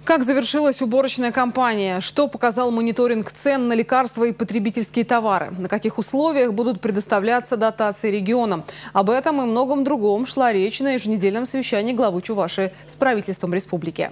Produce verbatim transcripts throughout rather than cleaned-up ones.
Как завершилась уборочная кампания? Что показал мониторинг цен на лекарства и потребительские товары? На каких условиях будут предоставляться дотации регионам? Об этом и многом другом шла речь на еженедельном совещании главы Чувашии с правительством республики.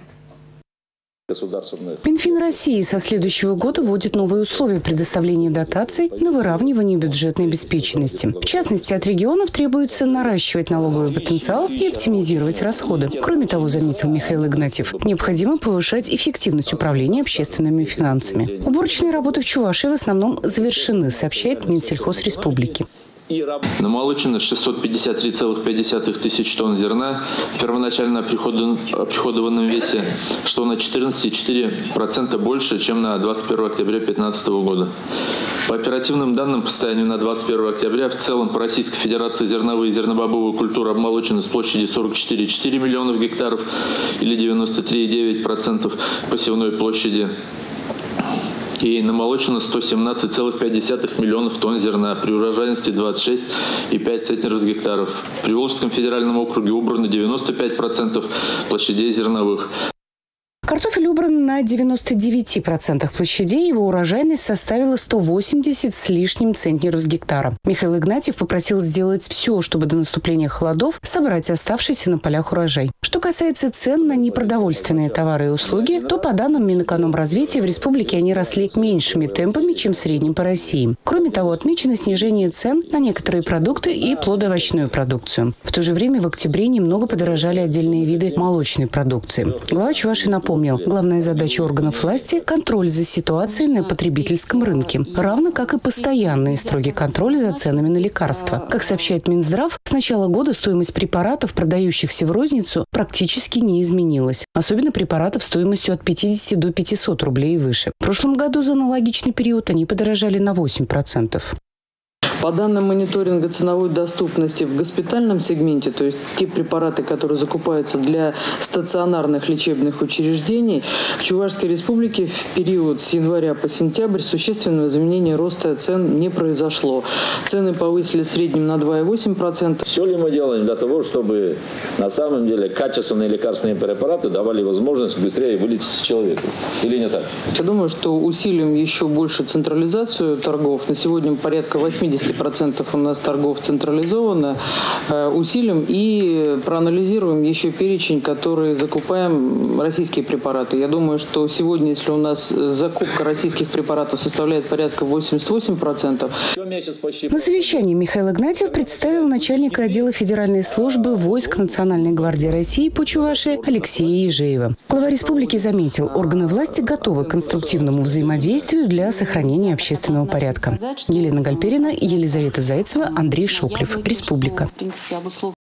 Минфин России со следующего года вводит новые условия предоставления дотаций на выравнивание бюджетной обеспеченности. В частности, от регионов требуется наращивать налоговый потенциал и оптимизировать расходы. Кроме того, заметил Михаил Игнатьев, необходимо повышать эффективность управления общественными финансами. Уборочные работы в Чувашии в основном завершены, сообщает Минсельхоз республики. Намолочено шестьсот пятьдесят три целых пять десятых тысяч тонн зерна в первоначально оприходованном весе, что на четырнадцать целых четыре десятых процента больше, чем на двадцать первое октября две тысячи пятнадцатого года. По оперативным данным по состоянию на двадцать первое октября в целом по Российской Федерации зерновые и зернобобовые культуры обмолочены с площади сорок четыре целых четыре десятых миллионов гектаров или девяносто три целых девять десятых процента посевной площади. И намолочено сто семнадцать целых пять десятых миллионов тонн зерна при урожайности двадцать шесть целых пять десятых центнеров с гектаров. В Приволжском федеральном округе убрано девяносто пять процентов площадей зерновых. Картофель убран на девяноста девяти процентах площадей, его урожайность составила сто восемьдесят с лишним центнеров с гектара. Михаил Игнатьев попросил сделать все, чтобы до наступления холодов собрать оставшийся на полях урожай. Что касается цен на непродовольственные товары и услуги, то по данным Минэкономразвития в республике они росли меньшими темпами, чем в среднем по России. Кроме того, отмечено снижение цен на некоторые продукты и плодоовощную продукцию. В то же время в октябре немного подорожали отдельные виды молочной продукции. Глава Чувашии напомнил, главная задача органов власти – контроль за ситуацией на потребительском рынке, равно как и постоянный и строгий контроль за ценами на лекарства. Как сообщает Минздрав, с начала года стоимость препаратов, продающихся в розницу, практически не изменилась. Особенно препаратов стоимостью от пятидесяти до пятисот рублей и выше. В прошлом году за аналогичный период они подорожали на восемь процентов. По данным мониторинга ценовой доступности в госпитальном сегменте, то есть те препараты, которые закупаются для стационарных лечебных учреждений, в Чувашской республике в период с января по сентябрь существенного изменения роста цен не произошло. Цены повысились в среднем на два целых восемь десятых процента. Все ли мы делаем для того, чтобы на самом деле качественные лекарственные препараты давали возможность быстрее вылечить человека? Или не так? Я думаю, что усилим еще больше централизацию торгов. На сегодня порядка восьмидесяти процентов у нас торгов централизовано. Усилим и проанализируем еще перечень, который закупаем российские препараты. Я думаю, что сегодня, если у нас закупка российских препаратов составляет порядка восемьдесят восемь процентов. На совещании Михаил Игнатьев представил начальника отдела Федеральной службы войск Национальной гвардии России по Чувашии Алексея Ежеева. Глава республики заметил, органы власти готовы к конструктивному взаимодействию для сохранения общественного порядка. Елена Гальперина, Елизавета Зайцева, Андрей Шоклев. Республика.